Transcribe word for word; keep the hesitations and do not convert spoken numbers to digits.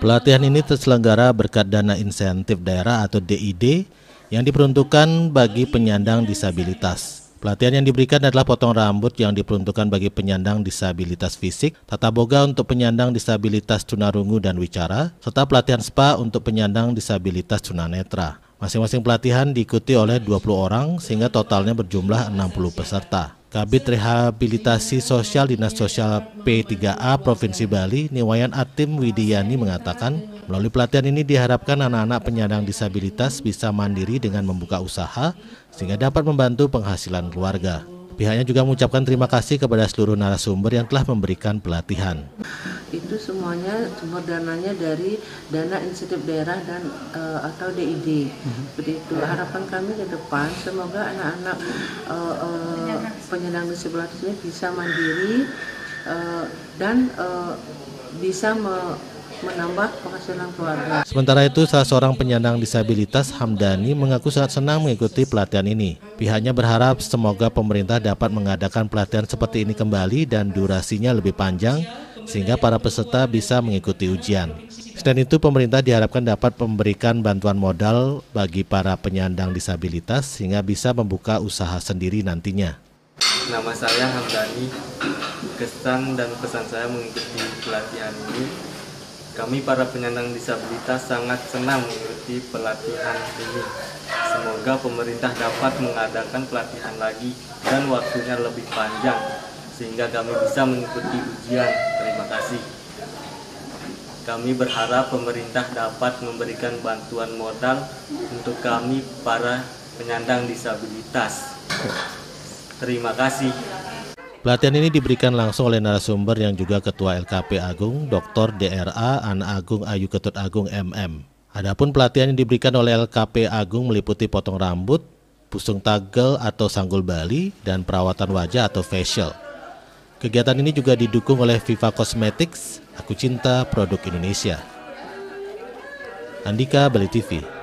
Pelatihan ini terselenggara berkat dana insentif daerah atau D I D yang diperuntukkan bagi penyandang disabilitas. Pelatihan yang diberikan adalah potong rambut yang diperuntukkan bagi penyandang disabilitas fisik, tata boga untuk penyandang disabilitas tunarungu dan wicara, serta pelatihan spa untuk penyandang disabilitas tunanetra. Masing-masing pelatihan diikuti oleh dua puluh orang sehingga totalnya berjumlah enam puluh peserta. Kabid Rehabilitasi Sosial Dinas Sosial P tiga A Provinsi Bali, Niwayan Atim Widiyani mengatakan, melalui pelatihan ini diharapkan anak-anak penyandang disabilitas bisa mandiri dengan membuka usaha sehingga dapat membantu penghasilan keluarga. Pihaknya juga mengucapkan terima kasih kepada seluruh narasumber yang telah memberikan pelatihan. Itu semuanya sumber dananya dari dana insentif daerah dan uh, atau D I D. Seperti itu. Harapan kami ke depan semoga anak-anak uh, uh, penyandang disabilitas ini bisa mandiri uh, dan uh, bisa me menambah penghasilan keluarga. Sementara itu, salah seorang penyandang disabilitas, Hamdani, mengaku sangat senang mengikuti pelatihan ini. Pihaknya berharap semoga pemerintah dapat mengadakan pelatihan seperti ini kembali dan durasinya lebih panjang sehingga para peserta bisa mengikuti ujian. Selain itu, pemerintah diharapkan dapat memberikan bantuan modal bagi para penyandang disabilitas sehingga bisa membuka usaha sendiri nantinya. Nama saya Hamdani. Kesan dan pesan saya mengikuti pelatihan ini, kami para penyandang disabilitas sangat senang mengikuti pelatihan ini. Semoga pemerintah dapat mengadakan pelatihan lagi dan waktunya lebih panjang sehingga kami bisa mengikuti ujian. Terima kasih. Kami berharap pemerintah dapat memberikan bantuan modal untuk kami para penyandang disabilitas. Terima kasih. Pelatihan ini diberikan langsung oleh narasumber yang juga Ketua L K P Agung, Doktor D R A Ana Agung Ayu Ketut Agung M M. Adapun pelatihan yang diberikan oleh L K P Agung meliputi potong rambut, pusung tagel atau sanggul Bali, dan perawatan wajah atau facial. Kegiatan ini juga didukung oleh Viva Cosmetics, Aku Cinta Produk Indonesia. Andika, Bali T V.